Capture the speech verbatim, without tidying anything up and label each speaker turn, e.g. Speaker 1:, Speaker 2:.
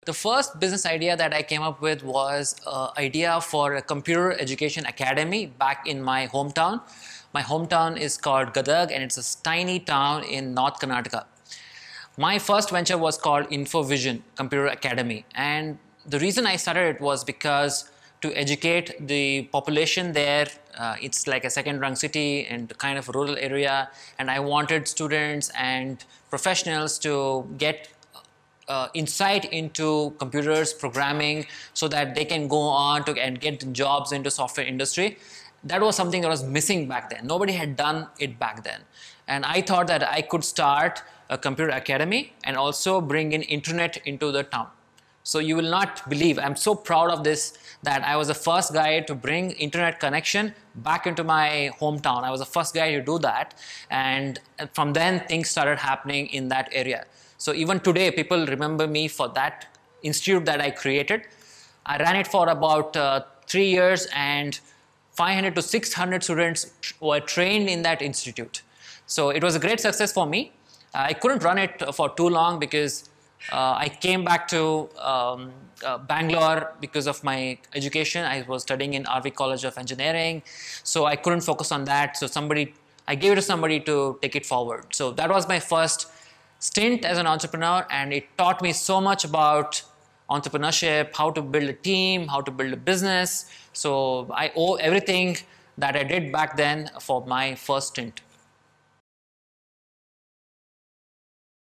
Speaker 1: The first business idea that I came up with was an idea for a computer education academy back in my hometown. My hometown is called Gadag, and it's a tiny town in North Karnataka. My first venture was called InfoVision Computer Academy, and the reason I started it was because to educate the population there, uh, it's like a second-rung city and kind of a rural area, and I wanted students and professionals to get uh, insight into computers, programming, so that they can go on to and get jobs into software industry. That was something that was missing back then. Nobody had done it back then. And I thought that I could start a computer academy and also bring in internet into the town. So you will not believe, I'm so proud of this, that I was the first guy to bring internet connection back into my hometown. I was the first guy to do that. And from then things started happening in that area. So even today, people remember me for that institute that I created. I ran it for about uh, three years and five hundred to six hundred students were trained in that institute. So it was a great success for me. I couldn't run it for too long because uh, I came back to um, uh, Bangalore because of my education. I was studying in R V College of Engineering, so I couldn't focus on that. So somebody, I gave it to somebody to take it forward. So that was my first stint as an entrepreneur, and it taught me so much about entrepreneurship, how to build a team, how to build a business. So I owe everything that I did back then for my first stint.